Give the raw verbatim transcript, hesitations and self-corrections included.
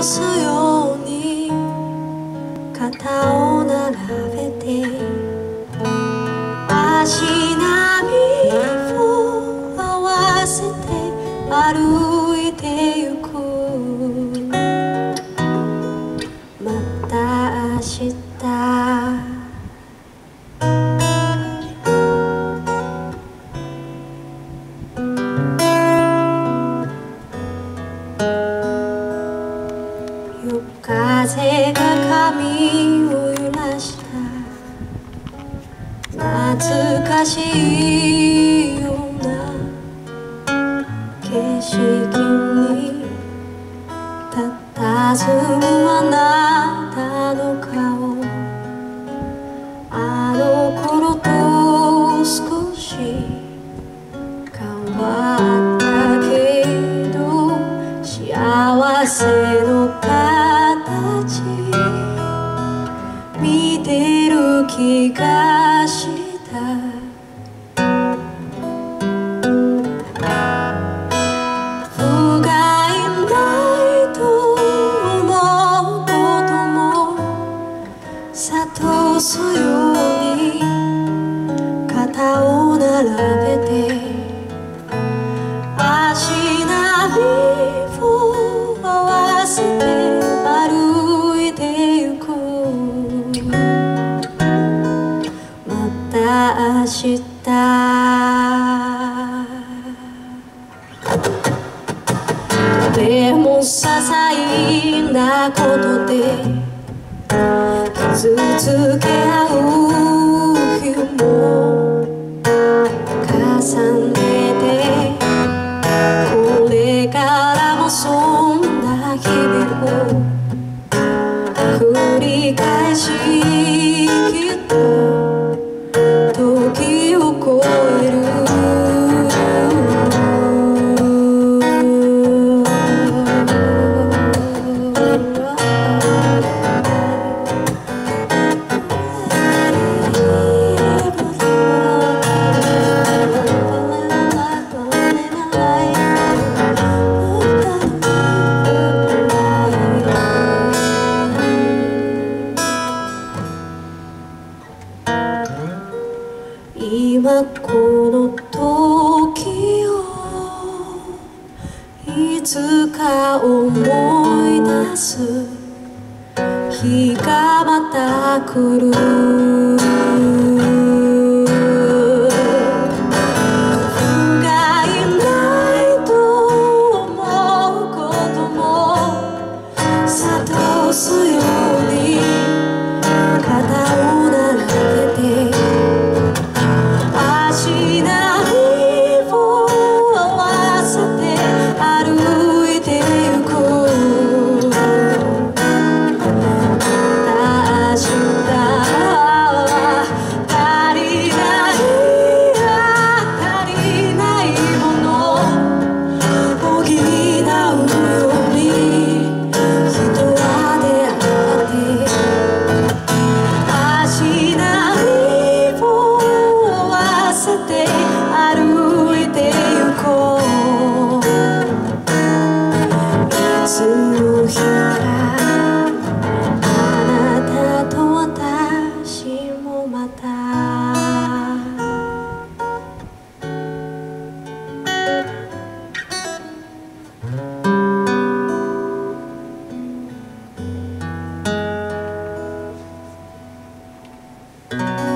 すように肩を並べて足並みを合わせて歩いてゆく。また明日夜風が髪を揺らした懐かしいような景色に佇むあなたの顔。あの頃と少し変わったけど幸せの形見てる気がした。不甲斐ないと思うことも諭すように肩を並べて足並みを合わせて歩いてゆく。また明日でも些細なことで傷つけ合う日も重ねてこれからもそんな日々を繰り返しきっと時を超える。今この時をいつか思い出す日がまた来る。不甲斐ないと思うことも諭すように肩を並べて足並みを合わせて歩いてゆく。また明日足りない足りないもの補うように人は出会って足並みを合わせて歩いてゆこう。いつの日かあなたと私もまた「